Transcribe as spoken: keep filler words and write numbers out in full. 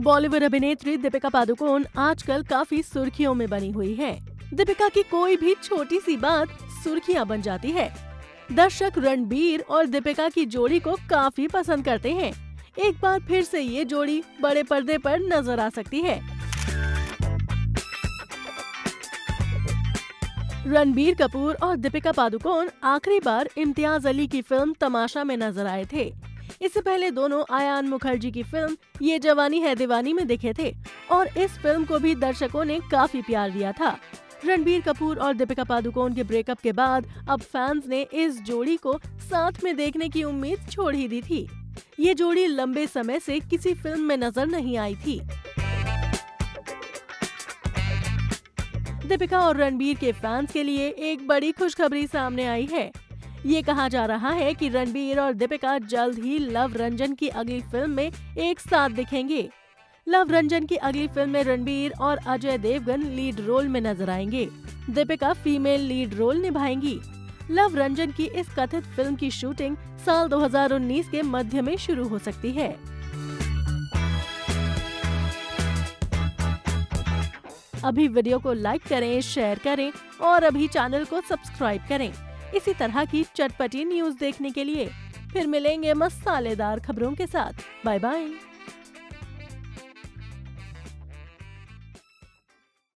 बॉलीवुड अभिनेत्री दीपिका पादुकोण आजकल काफी सुर्खियों में बनी हुई है। दीपिका की कोई भी छोटी सी बात सुर्खियां बन जाती है। दर्शक रणबीर और दीपिका की जोड़ी को काफी पसंद करते हैं। एक बार फिर से ये जोड़ी बड़े पर्दे पर नजर आ सकती है। रणबीर कपूर और दीपिका पादुकोण आखिरी बार इम्तियाज अली की फिल्म तमाशा में नजर आए थे। इससे पहले दोनों आयान मुखर्जी की फिल्म ये जवानी है दीवानी में दिखे थे और इस फिल्म को भी दर्शकों ने काफी प्यार दिया था। रणबीर कपूर और दीपिका पादुकोण के ब्रेकअप के बाद अब फैंस ने इस जोड़ी को साथ में देखने की उम्मीद छोड़ ही दी थी। ये जोड़ी लंबे समय से किसी फिल्म में नजर नहीं आई थी। दीपिका और रणबीर के फैंस के लिए एक बड़ी खुशखबरी सामने आई है। ये कहा जा रहा है कि रणबीर और दीपिका जल्द ही लव रंजन की अगली फिल्म में एक साथ दिखेंगे। लव रंजन की अगली फिल्म में रणबीर और अजय देवगन लीड रोल में नजर आएंगे। दीपिका फीमेल लीड रोल निभाएंगी। लव रंजन की इस कथित फिल्म की शूटिंग साल दो हज़ार उन्नीस के मध्य में शुरू हो सकती है। अभी वीडियो को लाइक करें, शेयर करें और अभी चैनल को सब्सक्राइब करें। इसी तरह की चटपटी न्यूज़ देखने के लिए फिर मिलेंगे मसालेदार खबरों के साथ। Bye bye.